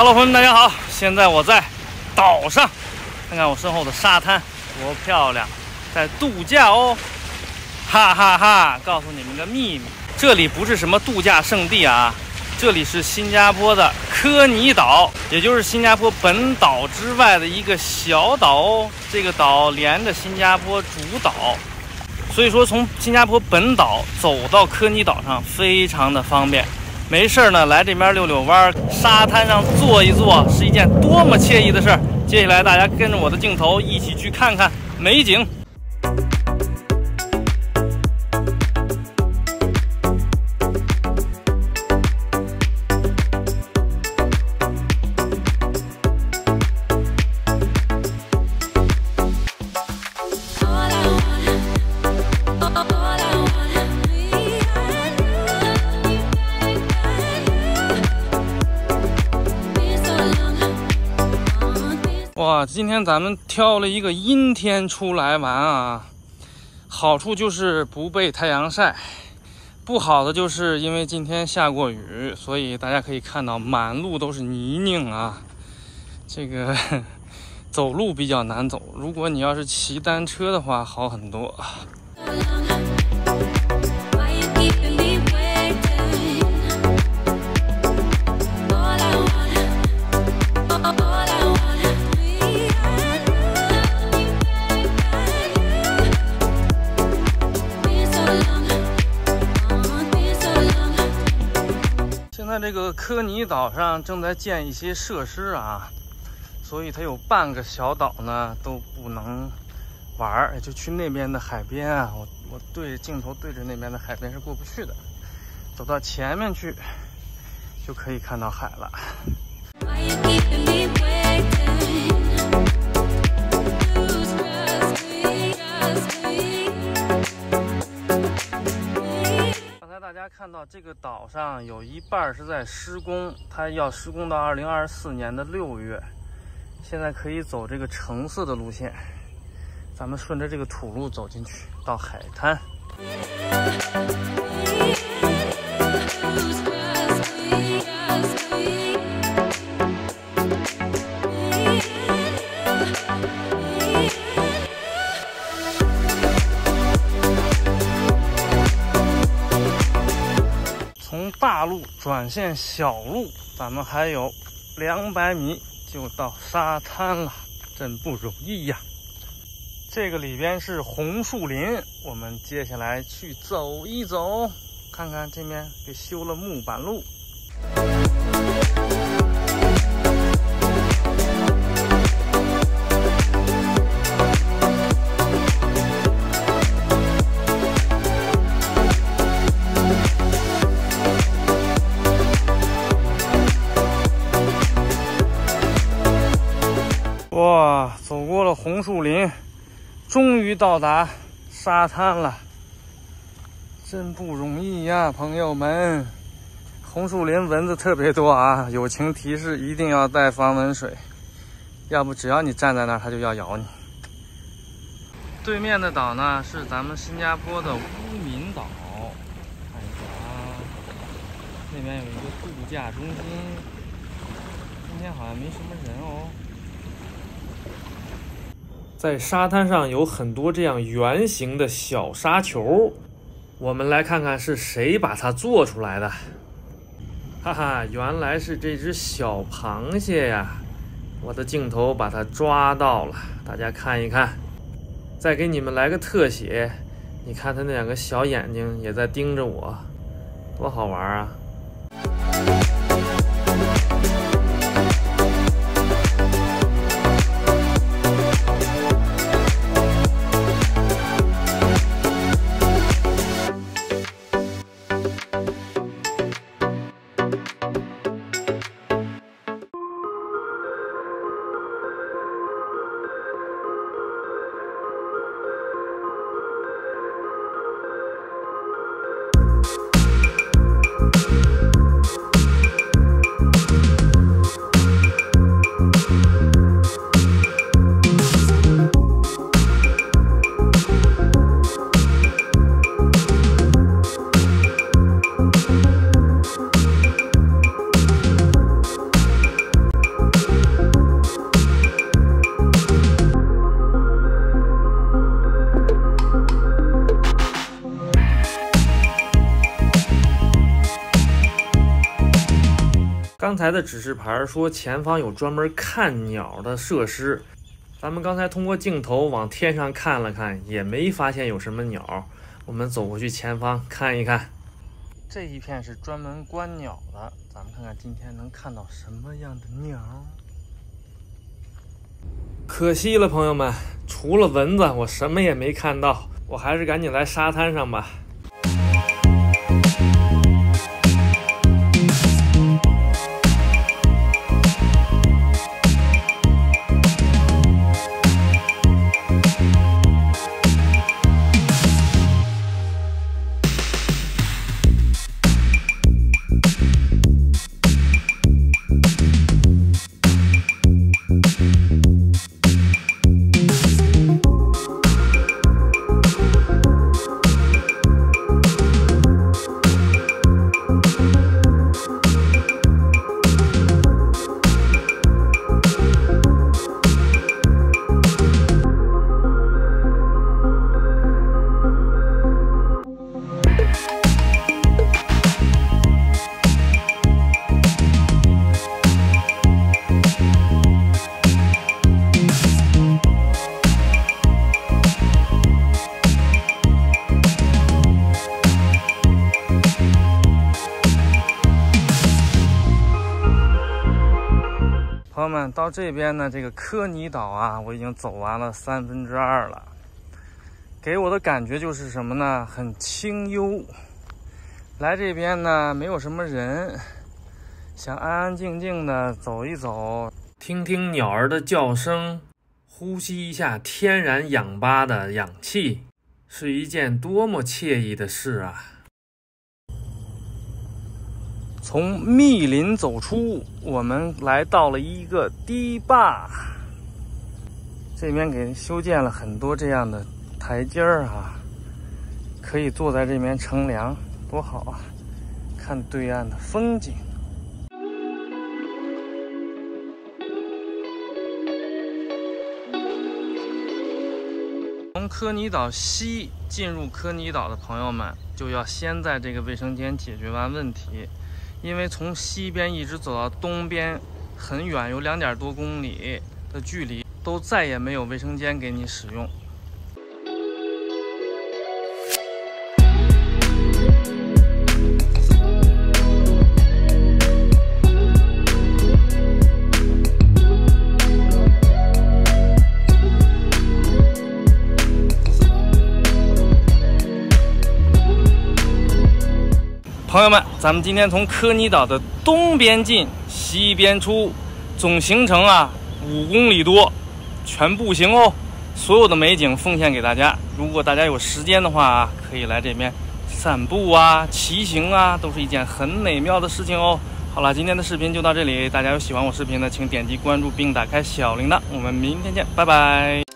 Hello， 朋友们，大家好！现在我在岛上，看看我身后的沙滩多漂亮，在度假哦！哈哈哈！告诉你们个秘密，这里不是什么度假胜地啊，这里是新加坡的科尼岛，也就是新加坡本岛之外的一个小岛哦。这个岛连着新加坡主岛，所以说从新加坡本岛走到科尼岛上非常的方便。没事呢，来这边溜溜弯，沙滩上坐一坐，是一件多么惬意的事儿。接下来大家跟着我的镜头一起去看看美景。哇，今天咱们挑了一个阴天出来玩啊，好处就是不被太阳晒，不好的就是因为今天下过雨，所以大家可以看到满路都是泥泞啊，这个走路比较难走，如果你要是骑单车的话好很多。现在这个科尼岛上正在建一些设施啊，所以它有半个小岛呢都不能玩，就去那边的海边啊，我对镜头对着那边的海边是过不去的，走到前面去就可以看到海了。大家看到这个岛上有一半是在施工，它要施工到2024年的6月。现在可以走这个橙色的路线，咱们顺着这个土路走进去，到海滩。从大路转线小路，咱们还有200米就到沙滩了，真不容易呀。这个里边是红树林，我们接下来去走一走，看看这面给修了木板路。哇，走过了红树林，终于到达沙滩了，真不容易呀，朋友们！红树林蚊子特别多啊，友情提示一定要带防蚊水，要不只要你站在那儿，它就要咬你。对面的岛呢是咱们新加坡的乌敏岛，看一下啊，那边有一个度假中心，今天好像没什么人哦。在沙滩上有很多这样圆形的小沙球，我们来看看是谁把它做出来的。哈哈，原来是这只小螃蟹呀！我的镜头把它抓到了，大家看一看。再给你们来个特写，你看它那2个小眼睛也在盯着我，多好玩啊！ 才的指示牌说前方有专门看鸟的设施，咱们刚才通过镜头往天上看了看，也没发现有什么鸟。我们走过去前方看一看，这一片是专门观鸟的，咱们看看今天能看到什么样的鸟。可惜了，朋友们，除了蚊子，我什么也没看到。我还是赶紧来沙滩上吧。朋友们，到这边呢，这个科尼岛啊，我已经走完了2/3了。给我的感觉就是什么呢？很清幽。来这边呢，没有什么人，想安安静静的走一走，听听鸟儿的叫声，呼吸一下天然氧吧的氧气，是一件多么惬意的事啊！从密林走出，我们来到了一个堤坝，这边给修建了很多这样的台阶儿啊，可以坐在这边乘凉，多好啊！看对岸的风景。从科尼岛西进入科尼岛的朋友们，就要先在这个卫生间解决完问题。因为从西边一直走到东边很远，有2.多公里的距离，都再也没有卫生间给你使用。朋友们，咱们今天从科尼岛的东边进，西边出，总行程啊5公里多，全步行哦。所有的美景奉献给大家。如果大家有时间的话啊，可以来这边散步啊、骑行啊，都是一件很美妙的事情哦。好了，今天的视频就到这里，大家有喜欢我视频的，请点击关注并打开小铃铛。我们明天见，拜拜。